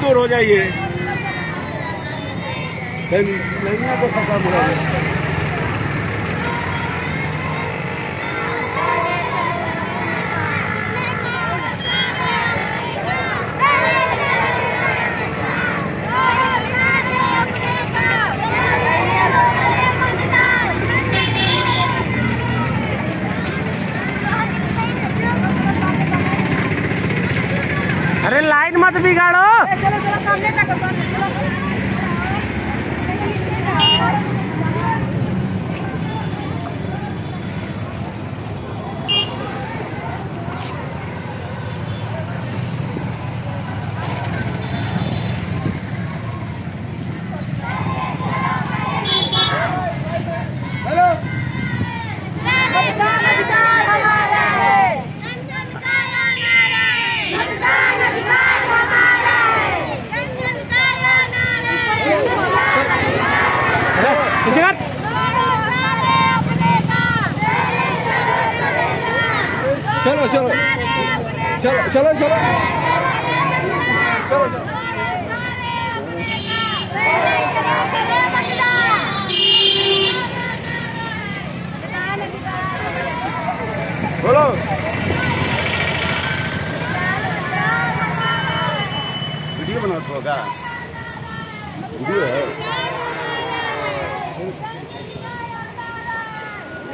दूर हो जाइए। नहीं है तो खत्म हो जाए। अरे लाइन मत बिगाड़ो। चलो चलो सामने तक चलो चलो चलो चलो चलो चलो बोलो। वीडियो बना होगा, वीडियो है।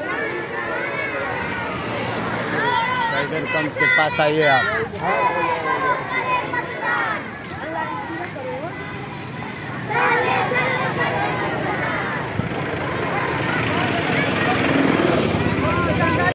पेट्रोल पंप के पास आइए आप।